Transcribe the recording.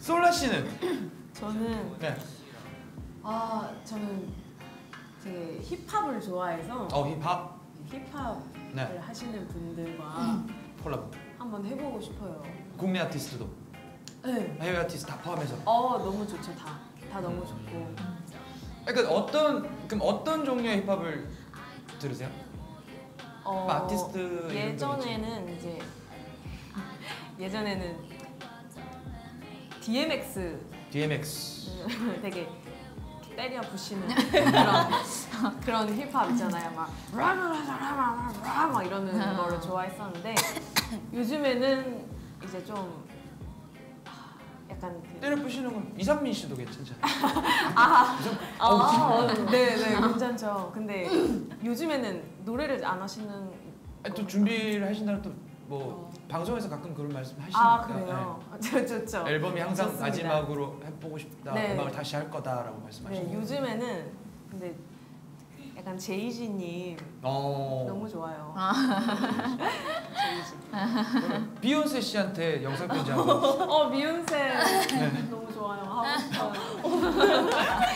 솔라 씨는? 저는 네. 저는 되게 힙합을 좋아해서 힙합? 힙합을 네. 하시는 분들과 콜라보. 한번 해보고 싶어요. 국내 아티스트도? 네. 해외 아티스트 다 포함해서? 너무 좋죠. 다 너무 좋고. 그러니까 어떤 종류의 힙합을 들으세요? 아티스트 예전에는 이제 DMX 되게 때려 부시는 그런 힙합 있잖아요. 막 이러는 거를 좋아했었는데 요즘에는 이제 좀 약간 때려 부시는 건 이상민 씨도 괜찮잖아요. 네, 괜찮죠. 근데 요즘에는 노래를 안 하시는 또 준비를 하신다면 또 뭐 방송에서 가끔 그런 말씀 하시니까. 그래요? 네. 좋죠. 앨범이 항상 좋습니다. 마지막으로 해보고 싶다. 네. 음악을 다시 할 거다라고 말씀하시고. 네, 요즘에는 근데 약간 제이지님 너무 좋아요. 제이지. 비욘세 씨한테 영상 편지하고. 비욘세 너무 좋아요. 하고 싶어요.